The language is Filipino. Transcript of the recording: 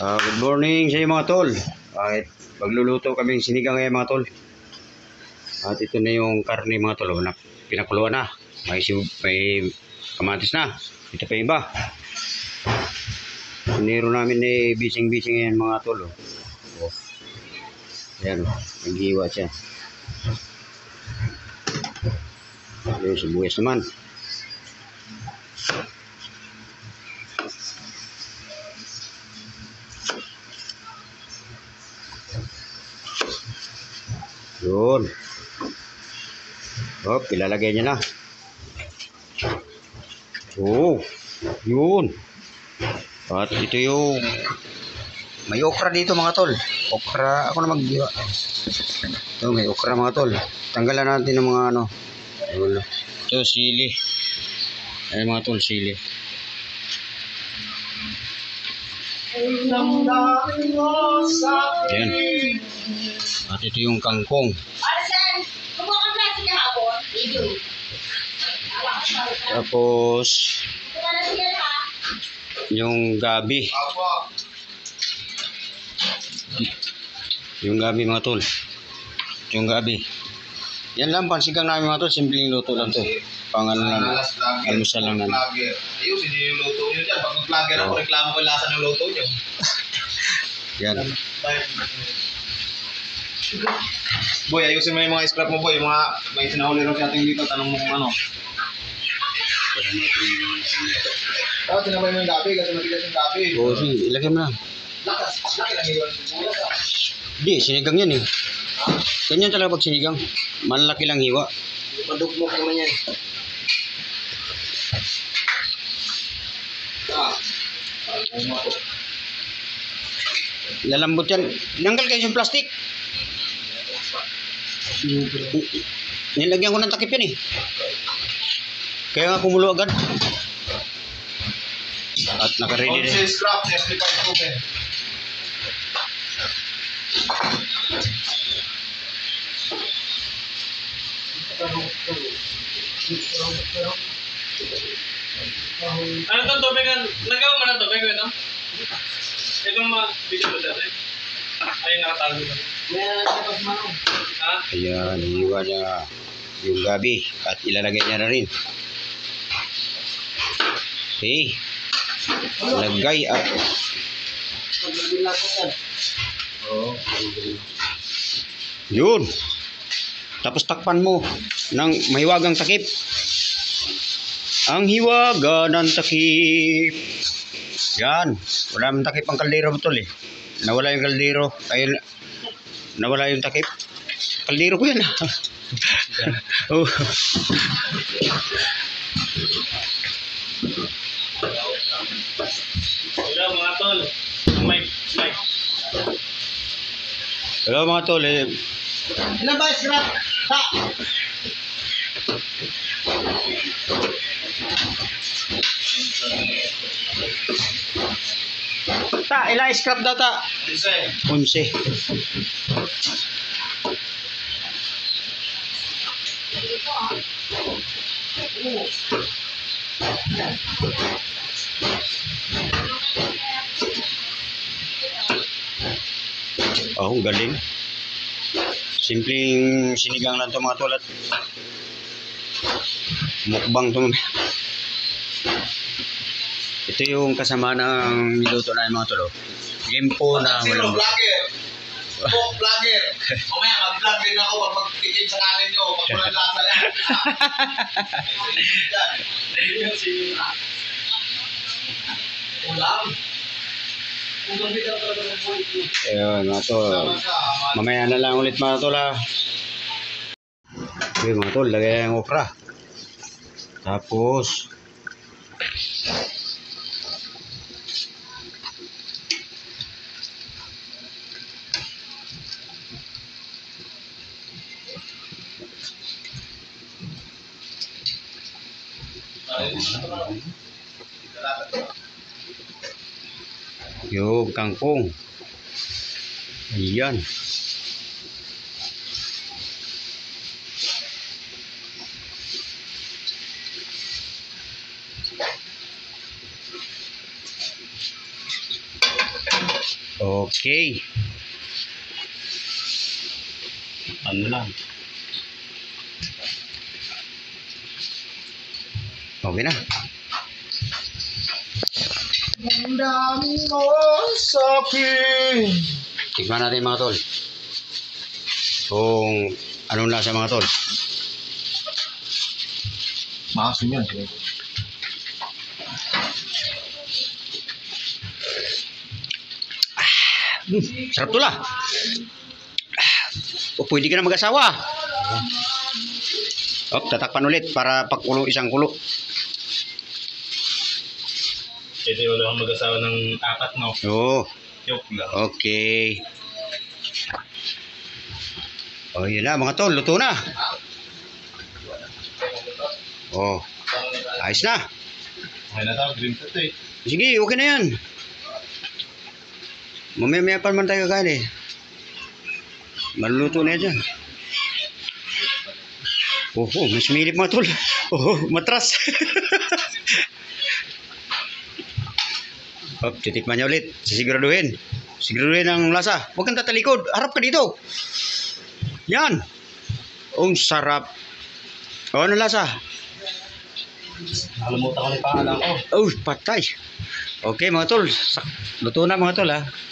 Good morning sa inyo mga tol. Magluluto kaming sinigang ngayon mga tol. At ito na yung karne mga tol. Pinakuluan na. May kamatis na. Ito pa iba. Siniro namin ni bising-bising ngayon mga tol. Ayan, naghiwa siya. Yung sibuyas naman. Yun. Ilalagay niya na. Yun. At ito yung may okra dito mga tol. Okra, ako na magdiwa. Ito may okra mga tol. Tanggalan natin ng mga ano. Ito sili. Ay mga tol, sili. Ayan. At ito yung kangkong. Tapos yung gabi. Yung gabi mga tol. Yung gabi. Yan lang pansigang namin mga tol. Simpleng luto lang to. Pangano lang. Almusal lang namin. Ayusin niyo yung luto niyo dyan. Pag mag-vlogger ako, reklamo ko yung lasa ng luto niyo. Yan. Boy, ayusin mo yung mga scrap mo boy. Yung mga may sinahuli rin sa ating dito. Tanong mo kung ano. Tapos sinabay mo yung gabi kasi matigas yung gabi. Oo, sige. Ilagay mo na. Lakas. Laki lang iwan. Hindi, sinigang yan eh. Ganyan talaga pag sinigang. Malaki lang hiwa. Madugmok naman yan. Lalambot yan. Nanggal kayo yung plastic. Nilagyan ko ng takip yan eh. Kaya nga kumulo agad. At naka-ready Onse scrap, testify open. Ano itong tubig? Nagawa mo na tubig ito? Itong mga video mo dati? Ayun, nakatago na. Ha? Ayan, hiwa niya yung gabi. At ilalagay niya na rin. Okay. Lagay at yun. Tapos takpan mo ng mahiwagang takip. Ang hiwaga ng takip. Yan. Wala mang takip ang kaldero tol eh. Nawala yung kaldero. Ayun. Nawala yung takip. Kaldero ko yan. Oh. Hello mga tol. Mike. Hello mga tol eh. Ilan ba scrap? Ha! Ta, ilang scrap daw ta? 11. Oh, galing. Simpleng sinigang lang ito mga tol at mukbang ito. Ito yung kasama ng niluto na mga tol. Gimpo na Zero walang vlogger. Cook vlogger. Mamaya mag-vlog din ako pag magtikim sa kanin nyo. Pag walang lasa yan. Ulam. ayun mga tol. Mamaya na lang ulit mga tol ha. Okay mga tol, lagay ang okra. Tapos yung kangkong. Ayan. Okay. Ano lang. Okay na. Ang dami mo sa akin. Tikman natin mga tol. Kung anong lasa mga tol. Maasim yan. Sarap to lah. O pwede ka na mag-asawa. Op, tatakpan ulit para pakulo isang kulo. Ito yung lang mag-asawa ng 4, no? Oo. Joke lang. Okay. Oh, yun na mga tol, luto na. Oh, ayos na. Okay na tao, green cut eh. Sige, okay na yan. Mamaya-maya pa naman tayo kakain eh. Maluluto na yan dyan. Oh, may sumilip mga tol. Oh, matras. Oh, titikman niya ulit. Sisiguraduhin. Siguraduhin ang lasa. Huwag kang tatalikod. Harap ka dito. Yan. Ang sarap. Oh, ano lasa? Nakalimutan ko na yung pangalan ko. Oh, patay. Okay mga tol. Luto na mga tol ha.